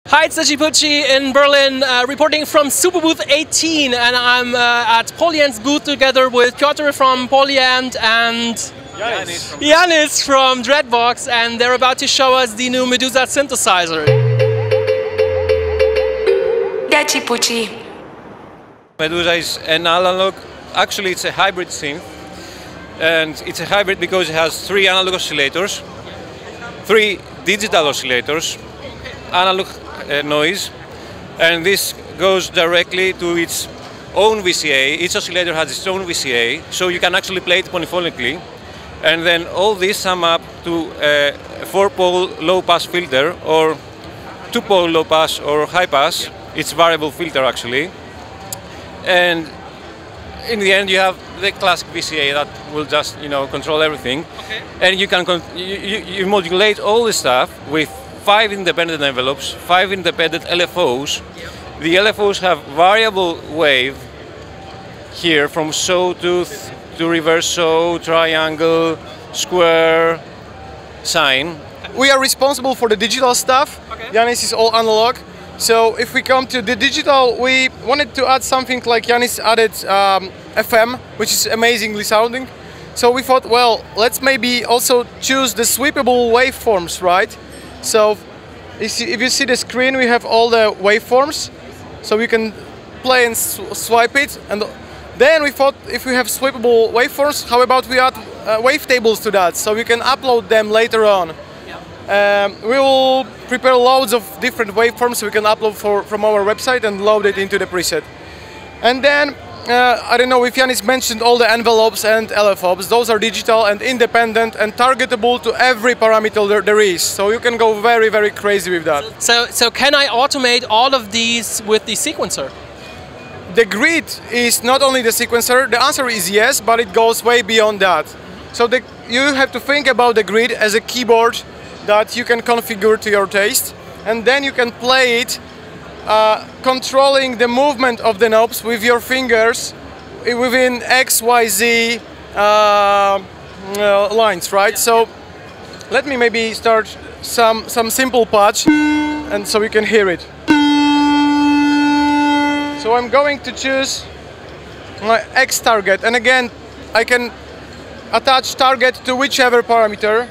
Hi, it's Pucci in Berlin, reporting from Super Booth 18, and I'm at Polyand's booth together with Piotr from Polyand and Yanis from Dreadbox, and they're about to show us the new Medusa synthesizer. Pucci. Medusa is an analog, actually it's a hybrid synth, and it's a hybrid because it has 3 analog oscillators, 3 digital oscillators, analog noise, and this goes directly to its own VCA. Each oscillator has its own VCA, so you can actually play it polyphonically, and then all these sum up to a 4-pole low-pass filter or 2-pole low-pass or high-pass. It's variable filter actually, and in the end you have the classic VCA that will just control everything, and you can you modulate all the stuff with 5 independent envelopes, 5 independent LFOs. The LFOs have variable wave here from sawtooth to reverse saw, triangle, square, sine. We are responsible for the digital stuff. Yanis is all analog. So if we come to the digital, we wanted to add something like Yanis added FM, which is amazingly sounding. So we thought, well, let's maybe also choose the sweepable waveforms, right? So if you see the screen, we have all the waveforms, so we can play and swipe it. And then we thought, if we have sweepable waveforms, how about we add wavetables to that, so we can upload them later on. We will prepare loads of different waveforms so we can upload from our website and load it into the preset. And then, I don't know if Yanis mentioned all the envelopes and LFOs. Those are digital and independent and targetable to every parameter there is. So you can go very, very crazy with that. So can I automate all of these with the sequencer? The grid is not only the sequencer. The answer is yes, but it goes way beyond that. So you have to think about the grid as a keyboard that you can configure to your taste, and then you can play it controlling the movement of the knobs with your fingers within X, Y, Z lines, right? So let me maybe start some simple patch, and so you can hear it. So I'm going to choose my X target, and again I can attach target to whichever parameter.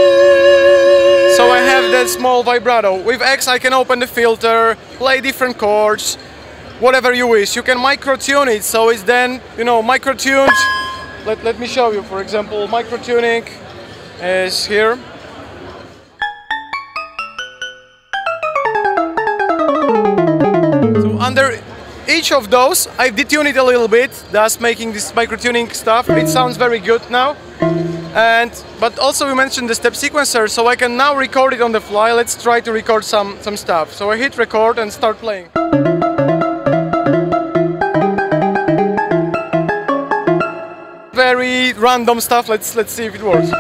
So I have that small vibrato. With X I can open the filter, play different chords, whatever you wish. You can micro-tune it, so it's then, micro-tuned. Let me show you, for example, micro-tuning is here. So under each of those, I detune it a little bit, thus making this micro-tuning stuff. It sounds very good now. But also we mentioned the step sequencer, so I can now record it on the fly. Let's try to record some stuff. So I hit record and start playing. Very random stuff. Let's see if it works.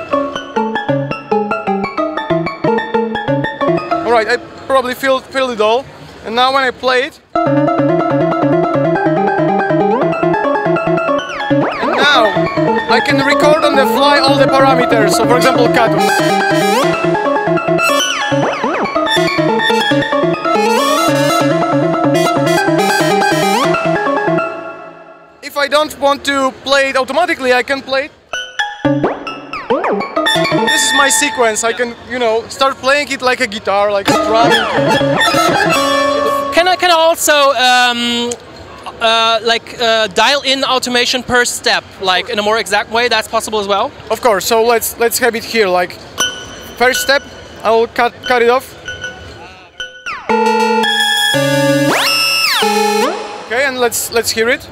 All right, I probably filled it all, and now when I play it. Now, I can record on the fly all the parameters, so for example, cut. If I don't want to play it automatically, I can play it. This is my sequence. I can, start playing it like a guitar, like strumming. Can I also dial in automation per step, like in a more exact way? That's possible as well? Of course. So let's have it here. Like first step, I will cut it off. Okay, and let's hear it.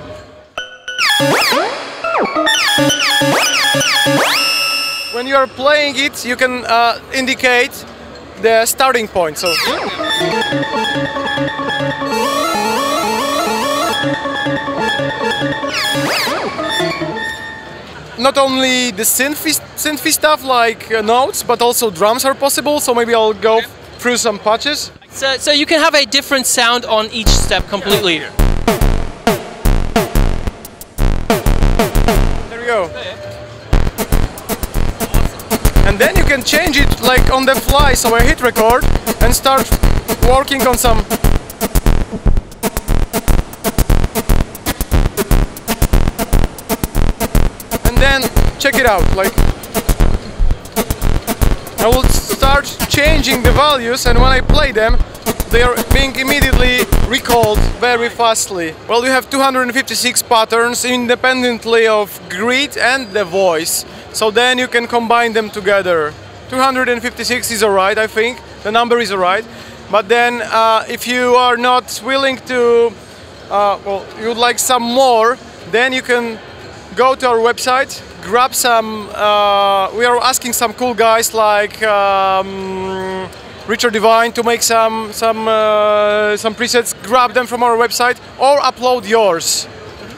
When you are playing it, you can indicate the starting point. So. Not only the synthy stuff like notes, but also drums are possible, so maybe I'll go through some patches. So you can have a different sound on each step completely. There we go. And then you can change it like on the fly, so I hit record and start working on some and then check it out, like I will start changing the values, and when I play them they are being immediately recalled very fastly. Well, you have 256 patterns independently of grid and the voice, so then you can combine them together. 256 is alright, I think, the number is alright, but then if you are not willing to, well, you would like some more, then you can go to our website, grab some, we are asking some cool guys like Richard Devine to make some presets, grab them from our website or upload yours.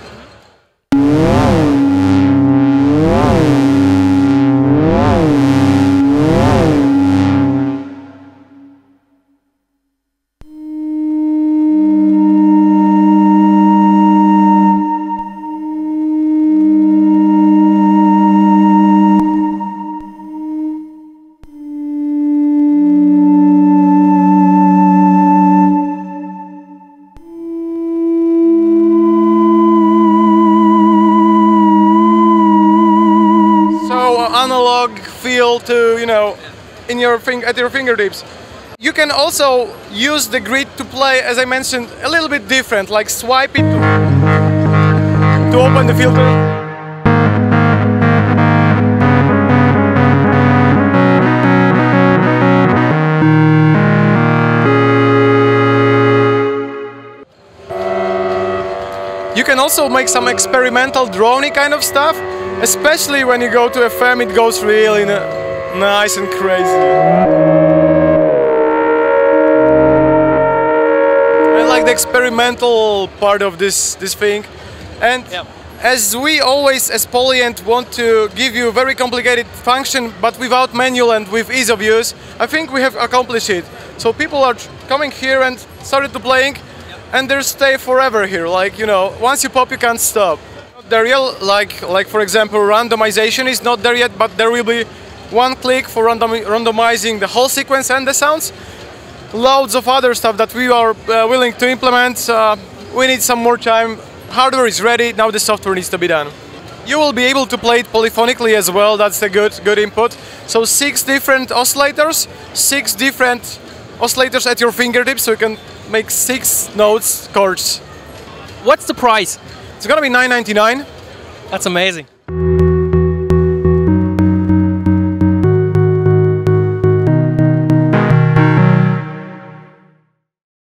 Analog feel to, you know, in your at your fingertips. You can also use the grid to play, as I mentioned, a little bit different, like swipe it to open the filter. You can also make some experimental droney kind of stuff. Especially when you go to FM, it goes really nice and crazy. I like the experimental part of this thing. And as we always, as Polyend, want to give you a very complicated function, but without manual and with ease of use, I think we have accomplished it. So people are coming here and started to playing, and they stay forever here. Like, you know, once you pop, you can't stop. The real, like for example, randomization is not there yet, but there will be one click for randomizing the whole sequence and the sounds. Loads of other stuff that we are willing to implement. We need some more time. Hardware is ready, now the software needs to be done. You will be able to play it polyphonically as well, that's the good input. So 6 different oscillators, 6 different oscillators at your fingertips, so you can make 6 notes, chords. What's the price? It's gonna be $9.99. That's amazing.